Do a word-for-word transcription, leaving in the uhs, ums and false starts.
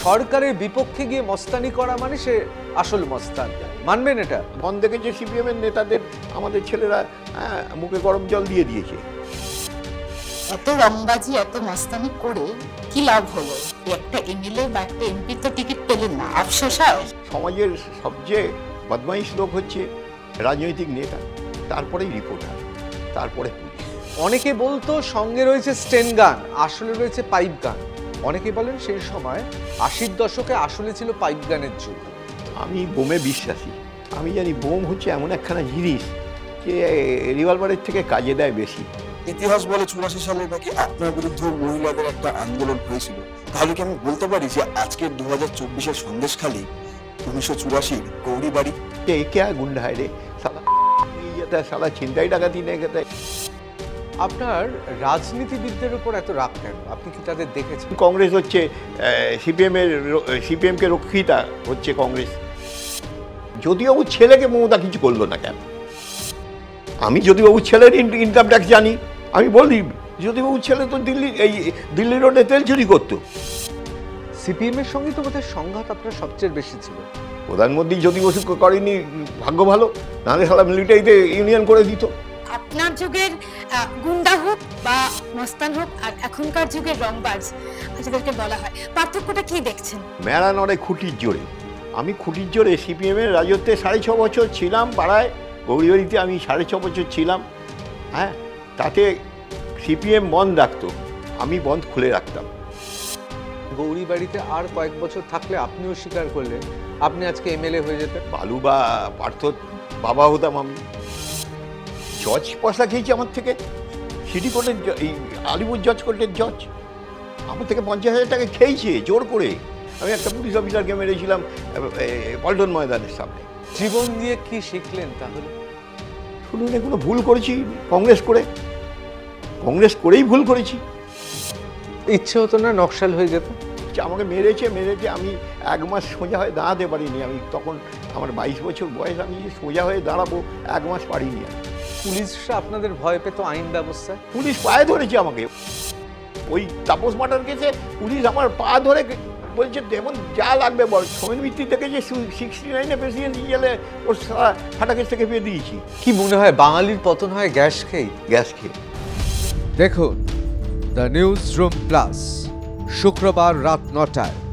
সরকারের বিপক্ষে গিয়ে মস্তানি করা মানে সে আসল মস্তান, মানবেন এটা? মন দেখেছে সিপিএম এর নেতাদের আমাদের ছেলেরা মুখে গরম জল দিয়ে দিয়েছে। এত রংবাজি এত মস্তানি করে কি লাভ হলো? একটা এমএলএ বা একটা এমপি তো টিকিট পেলেন না, আফসোস হয়। সমাজের সবচেয়ে বদমাইশ লোক হচ্ছে রাজনৈতিক নেতা, তারপরেই রিপোর্টার, তারপরে পুলিশ। অনেকে বলতো সঙ্গে রয়েছে স্টেন গান, আসলে রয়েছে পাইপ গান। অনেকে বলেন সেই সময় আশির দশকে আসলে ছিল পাইপ গানের যুগ। আমি বোমে বিশ্বাসী। আমি জানি বোম হচ্ছে এমন একখানা জিনিস যে রিভলভারের থেকে কাজে দেয় বেশি। ইতিহাস বলে চুরাশি সালে নাকি আপনার বিরুদ্ধে মহিলাদের একটা আন্দোলন হয়েছিল, তাহলে কি আমি বলতে পারি যে আজকের দু হাজার চব্বিশের সন্দেশখালী উনিশশো চুরাশির গৌরী বাড়ি? কে গুন্ডা হয় রে, সালা যেতে সালা ছিনতাই ডাকাতি নিয়ে গেতে। আপনার রাজনীতিবিদদের উপর এত রাগ কেন? আপনি কি তাদের দেখেছেন? কংগ্রেস হচ্ছে সিপিএম এর, সিপিএম কে রক্ষিতা হচ্ছে কংগ্রেস। যদিবাবুর ছেলেকে মমতা কিছু করলো না কেন? আমি যদিবাবুর ছেলের ইনকাম ট্যাক্স জানি, আমি বলি যদিবাবুর ছেলে তো দিল্লি এই দিল্লি রোডে তেল চুরি করতো। সিপিএম এর সঙ্গে তো বোধহয় সংঘাত আপনার সবচেয়ে বেশি ছিল। প্রধানমন্ত্রী যদি বসু করেনি, ভাগ্য ভালো, নাহলে সালা মিলিটারিতে ইউনিয়ন করে দিত। আপনার যুগের গুন্ডা হোক বা মস্তান হোক আর এখনকার যুগের রংবাজ যাদেরকে বলা হয়, পার্থক্যটা কি দেখছেন? মেলা নড়ে খুঁটির জোরে। আমি খুঁটির জোরে সিপিএম এর রাজত্বে সাড়ে ছ বছর ছিলাম পাড়ায়, গৌরীবাড়িতে আমি সাড়ে ছ বছর ছিলাম। হ্যাঁ, তাতে সিপিএম বন্ধ রাখতো, আমি বন্ধ খুলে রাখতাম। গৌরীবাড়িতে আর কয়েক বছর থাকলে আপনিও স্বীকার করলেন আপনি আজকে এমএলএ হয়ে যেতেন। বালু বা পার্থ বাবা হতাম আমি। জজ পয়সা খেয়েছি আমার থেকে, সিটি কোর্টের এই আলিপুর জজ কোর্টের জজ আমার থেকে পঞ্চাশ হাজার টাকা খেয়েছে জোর করে। আমি একটা পুলিশ অফিসারকে মেরেছিলাম পল্টন ময়দানের সামনে। জীবন দিয়ে কি শিখলেন তাহলে? শুনুন, এগুলো ভুল করেছি কংগ্রেস করে, কংগ্রেস করেই ভুল করেছি। ইচ্ছে হতো না নকশাল হয়ে যেত? আমাকে মেরেছে মেরেছে আমি এক মাস সোজা হয়ে দাঁড়াতে পারিনি। আমি তখন আমার বাইশ বছর বয়স, আমি সোজা হয়ে দাঁড়াবো এক মাস পারিনি। আমি পুলিশরা আপনাদের ভয় পেত আইন ব্যবস্থায়? পুলিশ পায়ে ধরেছে আমাকে। ওই তাপস মার্ডার কেসে পুলিশ আমার পা ধরে বলছে যেমন যা লাগবে বল। সোমেন মিত্রি থেকে যে সিক্সটি নাইনে প্রেসিডেন্ট গেলে ওর ফাটা কেস থেকে পেয়ে দিয়েছি। কি মনে হয় বাঙালির পতন হয় গ্যাস খেয়ে? গ্যাস খেয়ে। দেখুন দ্য নিউজ রুম প্লাস শুক্রবার রাত নটায়